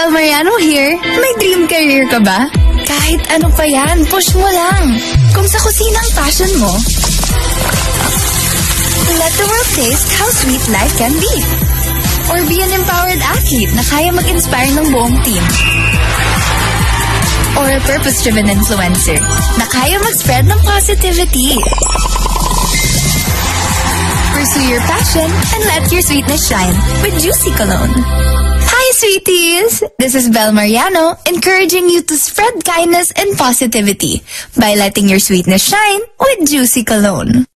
Belle Mariano here. May dream career ka ba? Kahit ano pa yan, push mo lang. Kung sa kusina ang passion mo, let the world taste how sweet life can be. Or be an empowered athlete na kaya mag-inspire ng buong team. Or a purpose-driven influencer na kaya mag-spread ng positivity. Pursue your passion and let your sweetness shine with Juicy Cologne. Hi, sweeties! This is Belle Mariano, encouraging you to spread kindness and positivity by letting your sweetness shine with Juicy Cologne.